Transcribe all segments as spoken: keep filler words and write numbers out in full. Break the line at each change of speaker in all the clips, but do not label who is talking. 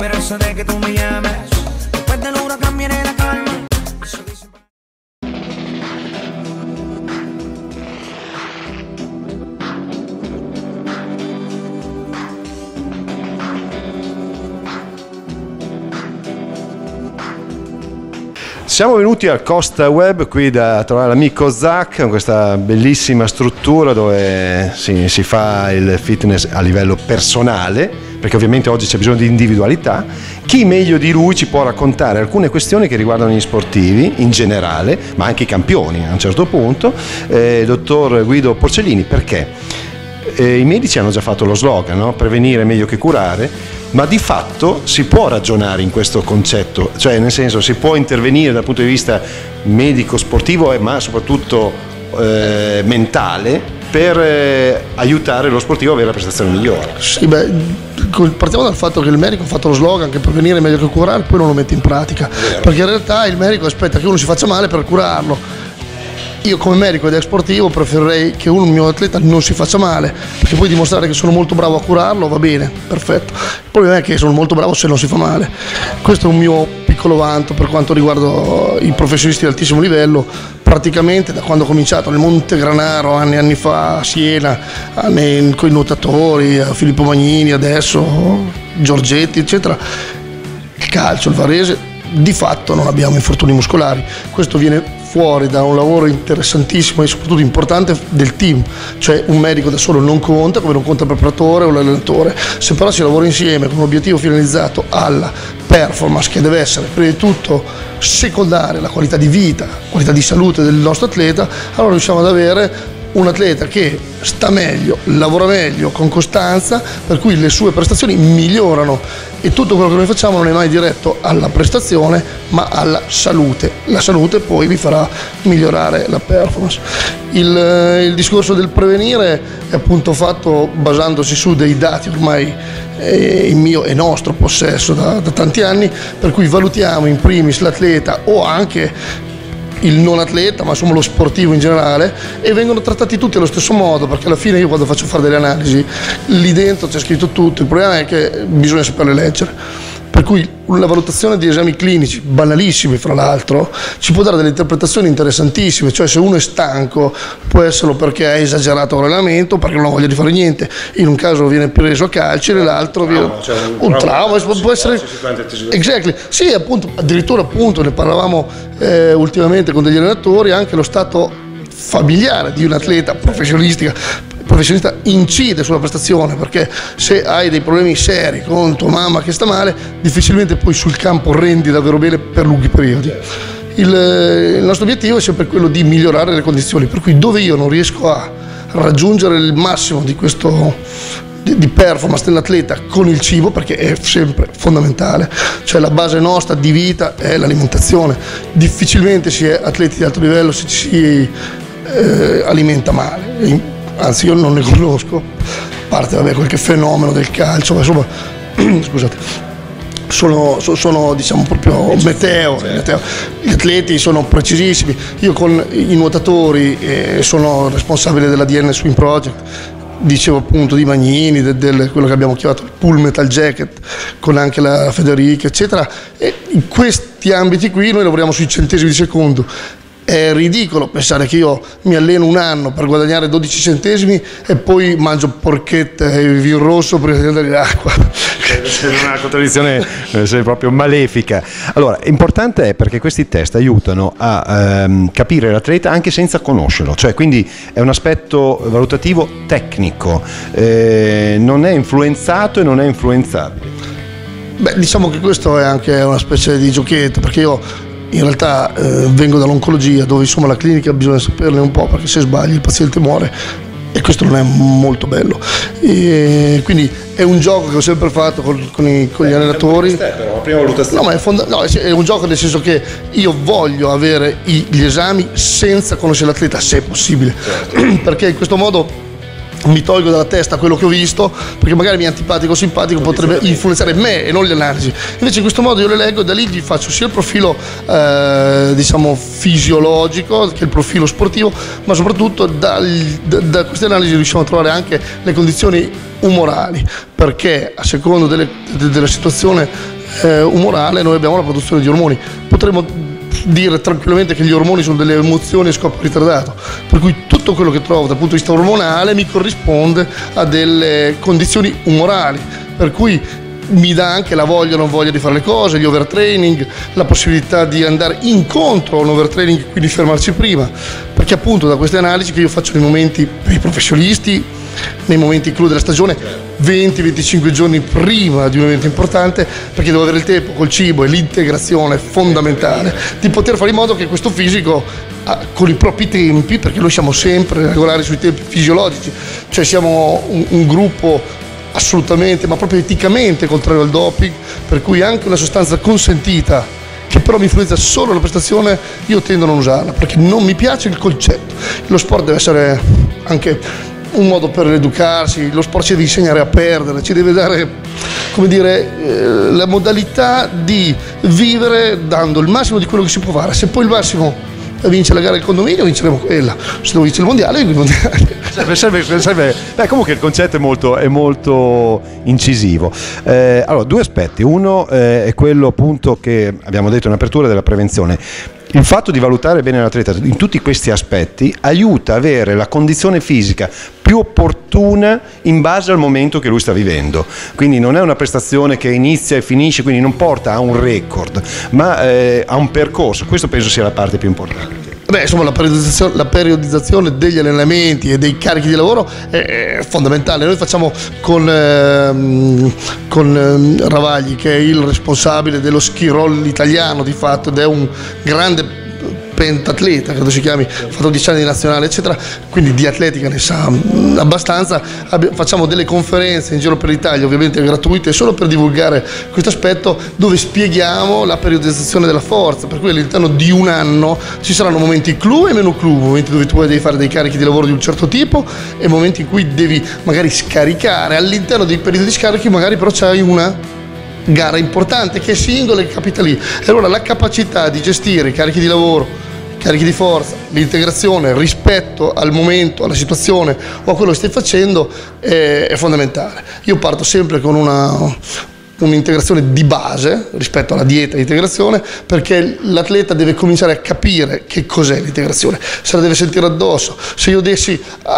Pero eso de que tú me llames, después del huracán viene la calma.
Siamo venuti al Costa Web qui da trovare l'amico Zach, con questa bellissima struttura dove si, si fa il fitness a livello personale, perché ovviamente oggi c'è bisogno di individualità. Chi meglio di lui ci può raccontare alcune questioni che riguardano gli sportivi in generale, ma anche i campioni a un certo punto, eh, dottor Guido Porcellini, perché eh, i medici hanno già fatto lo slogan, no? Prevenire è meglio che curare. Ma di fatto si può ragionare in questo concetto, cioè nel senso si può intervenire dal punto di vista medico-sportivo ma soprattutto eh, mentale per eh, aiutare lo sportivo a avere la prestazione migliore.
Sì, beh, partiamo dal fatto che il medico ha fatto lo slogan che prevenire è meglio che curare, poi non lo mette in pratica, perché in realtà il medico aspetta che uno si faccia male per curarlo. Io come medico ed ex sportivo preferirei che un mio atleta non si faccia male, perché poi dimostrare che sono molto bravo a curarlo va bene, perfetto. Il problema è che sono molto bravo se non si fa male. Questo è un mio piccolo vanto per quanto riguarda i professionisti di altissimo livello. Praticamente da quando ho cominciato nel Monte Granaro anni e anni fa, a Siena, con i nuotatori, a Filippo Magnini, adesso Giorgetti, eccetera, il calcio, il Varese, di fatto non abbiamo infortuni muscolari. Questo viene fuori da un lavoro interessantissimo e soprattutto importante del team, cioè un medico da solo non conta, come non conta il preparatore o l'allenatore. Se però si lavora insieme con un obiettivo finalizzato alla performance, che deve essere prima di tutto secondare la qualità di vita, qualità di salute del nostro atleta, allora riusciamo ad avere un atleta che sta meglio, lavora meglio, con costanza, per cui le sue prestazioni migliorano e tutto quello che noi facciamo non è mai diretto alla prestazione ma alla salute. La salute poi vi farà migliorare la performance. Il, il discorso del prevenire è appunto fatto basandosi su dei dati ormai eh, in mio e nostro possesso da, da tanti anni, per cui valutiamo in primis l'atleta o anche il non atleta, ma insomma lo sportivo in generale, e vengono trattati tutti allo stesso modo, perché alla fine io quando faccio fare delle analisi lì dentro c'è scritto tutto, il problema è che bisogna saperle leggere. Per cui la valutazione di esami clinici, banalissimi fra l'altro, ci può dare delle interpretazioni interessantissime, cioè se uno è stanco può esserlo perché ha esagerato l'allenamento, perché non ha voglia di fare niente, in un caso viene preso a calci, nell'altro viene un, cioè un, un trauma, trauma può essere... Exactly. Sì, appunto, addirittura appunto ne parlavamo eh, ultimamente con degli allenatori, anche lo stato familiare di un atleta professionistica professionista incide sulla prestazione, perché se hai dei problemi seri con tua mamma che sta male, difficilmente poi sul campo rendi davvero bene per lunghi periodi. Il, il nostro obiettivo è sempre quello di migliorare le condizioni, per cui dove io non riesco a raggiungere il massimo di questo di, di performance dell'atleta con il cibo, perché è sempre fondamentale, cioè la base nostra di vita è l'alimentazione. Difficilmente si è atleti di alto livello se ci si eh, alimenta male. Anzi, io non ne conosco, a parte vabbè, qualche fenomeno del calcio, ma insomma, scusate, sono, sono diciamo proprio meteo, meteo. Gli atleti sono precisissimi. Io con i nuotatori eh, sono responsabile della D N Swim Project, dicevo appunto di Magnini, del, del, quello che abbiamo chiamato il Pull Metal Jacket, con anche la Federica, eccetera, e in questi ambiti qui noi lavoriamo sui centesimi di secondo. È ridicolo pensare che io mi alleno un anno per guadagnare dodici centesimi e poi mangio porchetta e vino rosso prima di andare in acqua.
È una contraddizione eh, proprio malefica. Allora, importante è perché questi test aiutano a ehm, capire l'atleta anche senza conoscerlo, cioè quindi è un aspetto valutativo tecnico, eh, non è influenzato e non è influenzabile.
Beh, diciamo che questo è anche una specie di giochetto, perché io in realtà eh, vengo dall'oncologia, dove insomma la clinica bisogna saperne un po', perché se sbagli il paziente muore e questo non è molto bello. E quindi è un gioco che ho sempre fatto con, con, i, con gli Beh, allenatori. Te, però, la prima valutazione. No, ma è, fonda- no, è un gioco nel senso che io voglio avere i, gli esami senza conoscere l'atleta, se è possibile, certo. Perché in questo modo mi tolgo dalla testa quello che ho visto, perché magari mi è antipatico o simpatico, potrebbe influenzare me e non le analisi. Invece in questo modo io le leggo e da lì gli faccio sia il profilo eh, diciamo fisiologico che il profilo sportivo, ma soprattutto da, da, da queste analisi riusciamo a trovare anche le condizioni umorali, perché a secondo delle, de, della situazione eh, umorale noi abbiamo la produzione di ormoni. Potremmo dire tranquillamente che gli ormoni sono delle emozioni a scopo ritardato, per cui tutto quello che trovo dal punto di vista ormonale mi corrisponde a delle condizioni umorali, per cui mi dà anche la voglia o non voglia di fare le cose, gli overtraining, la possibilità di andare incontro a un overtraining e quindi fermarci prima, perché appunto da queste analisi che io faccio nei momenti per i professionisti, nei momenti clou della stagione, venti venticinque giorni prima di un evento importante, perché devo avere il tempo col cibo e l'integrazione fondamentale di poter fare in modo che questo fisico con i propri tempi, perché noi siamo sempre regolari sui tempi fisiologici, cioè siamo un, un gruppo assolutamente, ma proprio eticamente contrario al doping, per cui anche una sostanza consentita che però mi influenza solo la prestazione, io tendo a non usarla, perché non mi piace il concetto. Lo sport deve essere anche un modo per educarsi, lo sport ci deve insegnare a perdere, ci deve dare, come dire, eh, la modalità di vivere dando il massimo di quello che si può fare. Se poi il massimo vince la gara del condominio, vinceremo quella. Se devo vincere il mondiale, vinco il mondiale.
Serve, serve, serve. Beh, comunque il concetto è molto, è molto incisivo. Eh, allora, due aspetti. Uno eh, è quello appunto che abbiamo detto in apertura della prevenzione. Il fatto di valutare bene l'atleta in tutti questi aspetti aiuta a avere la condizione fisica più opportuna in base al momento che lui sta vivendo. Quindi non è una prestazione che inizia e finisce, quindi non porta a un record, ma eh, a un percorso. Questo penso sia la parte più importante.
Beh, insomma, la periodizzazione, la periodizzazione degli allenamenti e dei carichi di lavoro è fondamentale. Noi facciamo con, ehm, con ehm, Ravagli, che è il responsabile dello ski roll italiano di fatto, ed è un grande pentatleta, credo si chiami, ha fatto dieci anni di nazionale eccetera, quindi di atletica ne sa abbastanza. Facciamo delle conferenze in giro per l'Italia, ovviamente gratuite, solo per divulgare questo aspetto, dove spieghiamo la periodizzazione della forza, per cui all'interno di un anno ci saranno momenti clou e meno clou, momenti dove tu devi fare dei carichi di lavoro di un certo tipo e momenti in cui devi magari scaricare. All'interno dei periodi di scarichi magari però c'hai una gara importante che è singola e capita lì, e allora la capacità di gestire i carichi di lavoro, i carichi di forza, l'integrazione rispetto al momento, alla situazione o a quello che stai facendo è, è fondamentale. Io parto sempre con una un'integrazione di base rispetto alla dieta di integrazione, perché l'atleta deve cominciare a capire che cos'è l'integrazione, se la deve sentire addosso. Se io dessi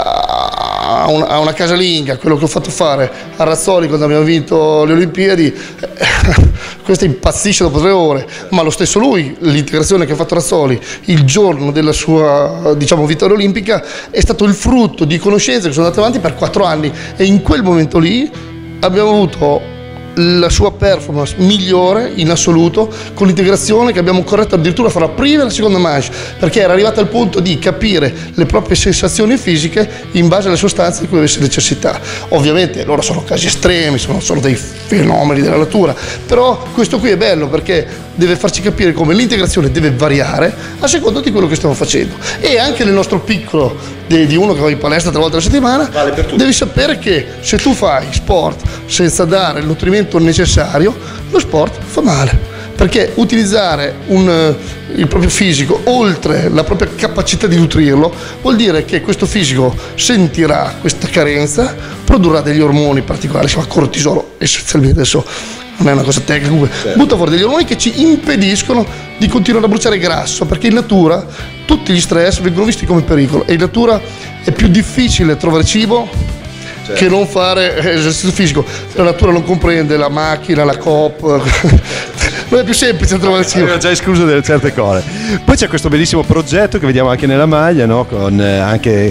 a una, a una casalinga quello che ho fatto fare a Razzoli quando abbiamo vinto le Olimpiadi, questo impazzisce dopo tre ore, ma lo stesso lui, l'integrazione che ha fatto Razzoli il giorno della sua, diciamo, vittoria olimpica è stato il frutto di conoscenze che sono andate avanti per quattro anni, e in quel momento lì abbiamo avuto la sua performance migliore in assoluto con l'integrazione che abbiamo corretto addirittura fra la prima e la seconda manche, perché era arrivata al punto di capire le proprie sensazioni fisiche in base alle sostanze di cui avesse necessità. Ovviamente loro sono casi estremi, sono, sono dei fenomeni della natura, però questo qui è bello perché deve farci capire come l'integrazione deve variare a seconda di quello che stiamo facendo. E anche nel nostro piccolo di, di uno che va in palestra tre volte alla settimana, vale per tutti. Devi sapere che se tu fai sport senza dare il nutrimento necessario, lo sport fa male, perché utilizzare un, il proprio fisico oltre la propria capacità di nutrirlo vuol dire che questo fisico sentirà questa carenza, produrrà degli ormoni particolari, si chiama cortisolo essenzialmente, adesso non è una cosa tecnica, comunque certo. Butta fuori degli ormoni che ci impediscono di continuare a bruciare grasso, perché in natura tutti gli stress vengono visti come pericolo e in natura è più difficile trovare cibo, certo, che non fare esercizio fisico. La natura non comprende la macchina, la coop, non è più semplice trovare cibo.
Avevo già escluso delle certe cose. Poi c'è questo bellissimo progetto che vediamo anche nella maglia, no? Con eh, anche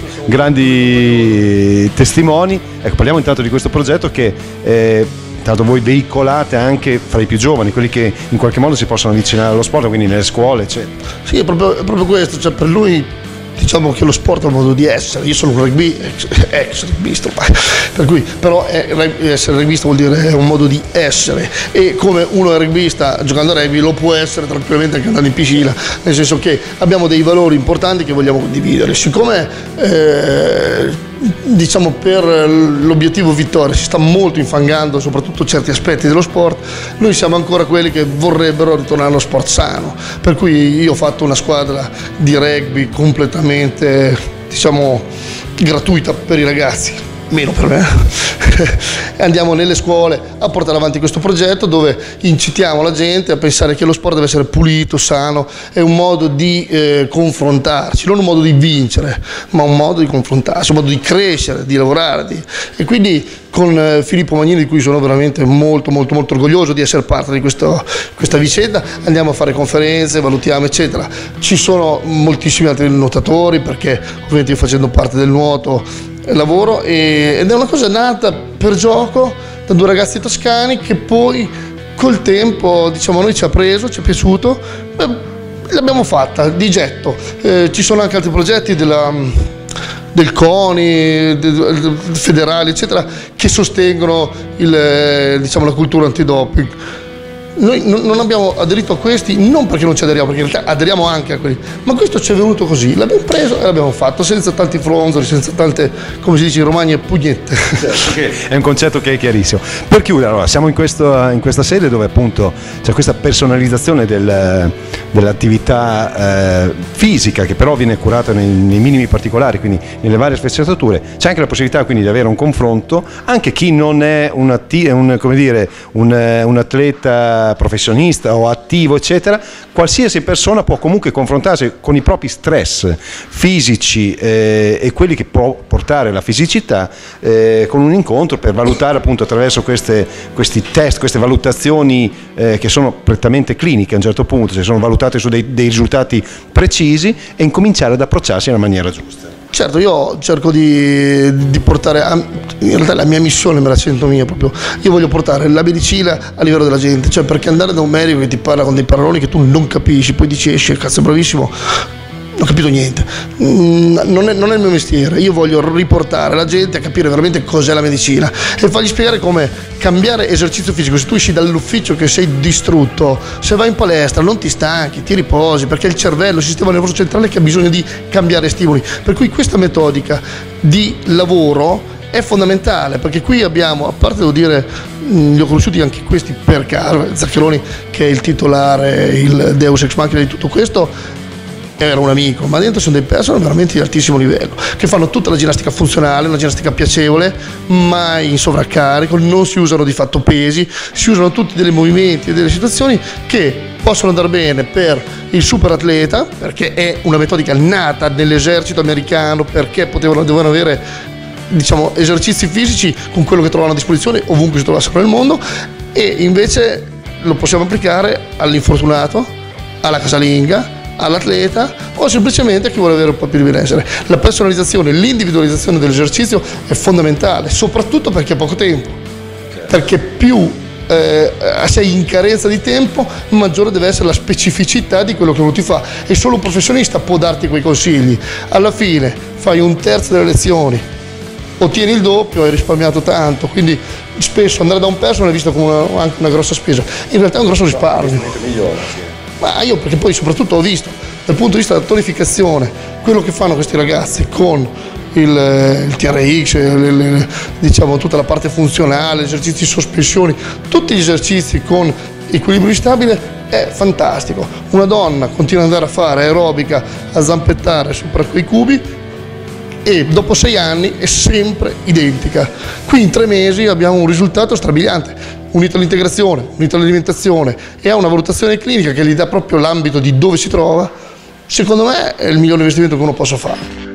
grandi testimoni. Ecco, parliamo intanto di questo progetto che eh, tanto voi veicolate anche fra i più giovani, quelli che in qualche modo si possono avvicinare allo sport, quindi nelle scuole, eccetera.
Sì, è proprio, è proprio questo, cioè per lui diciamo che lo sport è un modo di essere. Io sono un rugby, ex, ex rugbista, per cui però è, essere rugbista vuol dire è un modo di essere, e come uno è rugbista giocando a rugby lo può essere tranquillamente anche andando in piscina, nel senso che abbiamo dei valori importanti che vogliamo condividere. Siccome eh, diciamo per l'obiettivo vittoria si sta molto infangando soprattutto certi aspetti dello sport, noi siamo ancora quelli che vorrebbero ritornare allo sport sano, per cui io ho fatto una squadra di rugby completamente, diciamo, gratuita per i ragazzi, meno per me, andiamo nelle scuole a portare avanti questo progetto dove incitiamo la gente a pensare che lo sport deve essere pulito, sano, è un modo di eh, confrontarci, non un modo di vincere, ma un modo di confrontarsi, un modo di crescere, di lavorare. Di... E quindi con eh, Filippo Magnini, di cui sono veramente molto molto molto orgoglioso di essere parte di questo, questa vicenda, andiamo a fare conferenze, valutiamo eccetera. Ci sono moltissimi altri nuotatori, perché ovviamente io facendo parte del nuoto lavoro, e, ed è una cosa nata per gioco da due ragazzi toscani che poi col tempo, diciamo, a noi ci ha preso, ci è piaciuto, beh, l'abbiamo fatta di getto. Eh, ci sono anche altri progetti della, del CONI, del, federali eccetera, che sostengono il, diciamo, la cultura antidoping. Noi non abbiamo aderito a questi non perché non ci aderiamo, perché in realtà aderiamo anche a quelli, ma questo ci è venuto così, l'abbiamo preso e l'abbiamo fatto senza tanti fronzoli, senza tante, come si dice in Romagna, pugnette.
Certo, è un concetto che è chiarissimo. Per chiudere, allora, siamo in, questo, in questa sede dove appunto c'è questa personalizzazione del, dell'attività eh, fisica, che però viene curata nei, nei minimi particolari, quindi nelle varie sfaccettature. C'è anche la possibilità quindi di avere un confronto, anche chi non è un, atti, un, come dire, un, un atleta professionista o attivo eccetera, qualsiasi persona può comunque confrontarsi con i propri stress fisici eh, e quelli che può portare la fisicità eh, con un incontro per valutare appunto attraverso queste, questi test, queste valutazioni eh, che sono prettamente cliniche a un certo punto, cioè sono valutate su dei, dei risultati precisi, e incominciare ad approcciarsi nella maniera giusta.
Certo, io cerco di, di portare, a, in realtà la mia missione me la sento mia proprio, io voglio portare la medicina a livello della gente, cioè perché andare da un medico che ti parla con dei paroloni che tu non capisci, poi dici esci, cazzo è bravissimo, non ho capito niente, non è, non è il mio mestiere. Io voglio riportare la gente a capire veramente cos'è la medicina e fargli spiegare come cambiare esercizio fisico. Se tu esci dall'ufficio che sei distrutto, se vai in palestra non ti stanchi, ti riposi, perché è il cervello, il sistema nervoso centrale che ha bisogno di cambiare stimoli, per cui questa metodica di lavoro è fondamentale, perché qui abbiamo, a parte devo dire, li ho conosciuti anche questi per caso, Zaccheroni che è il titolare, il deus ex machina di tutto questo, era un amico, ma dentro sono dei persone veramente di altissimo livello, che fanno tutta la ginnastica funzionale, una ginnastica piacevole, mai in sovraccarico, non si usano di fatto pesi, si usano tutti dei movimenti e delle situazioni che possono andare bene per il super atleta, perché è una metodica nata nell'esercito americano, perché potevano, dovevano avere, diciamo, esercizi fisici con quello che trovavano a disposizione ovunque si trovassero nel mondo, e invece lo possiamo applicare all'infortunato, alla casalinga, all'atleta o semplicemente a chi vuole avere un po' più di benessere. La personalizzazione, l'individualizzazione dell'esercizio è fondamentale, soprattutto perché ha poco tempo, perché più eh, sei in carenza di tempo, maggiore deve essere la specificità di quello che uno ti fa, e solo un professionista può darti quei consigli. Alla fine fai un terzo delle lezioni, ottieni il doppio, hai risparmiato tanto, quindi spesso andare da un personal è visto come una, anche una grossa spesa, in realtà è un grosso risparmio. Ma io, perché poi soprattutto ho visto dal punto di vista della tonificazione quello che fanno questi ragazzi con il, il T R X, il, il, diciamo tutta la parte funzionale, esercizi di sospensioni, tutti gli esercizi con equilibrio stabile, è fantastico. Una donna continua ad andare a fare aerobica, a zampettare sopra quei cubi, e dopo sei anni è sempre identica. Qui in tre mesi abbiamo un risultato strabiliante, unito all'integrazione, unito all'alimentazione e a una valutazione clinica che gli dà proprio l'ambito di dove si trova. Secondo me è il miglior investimento che uno possa fare.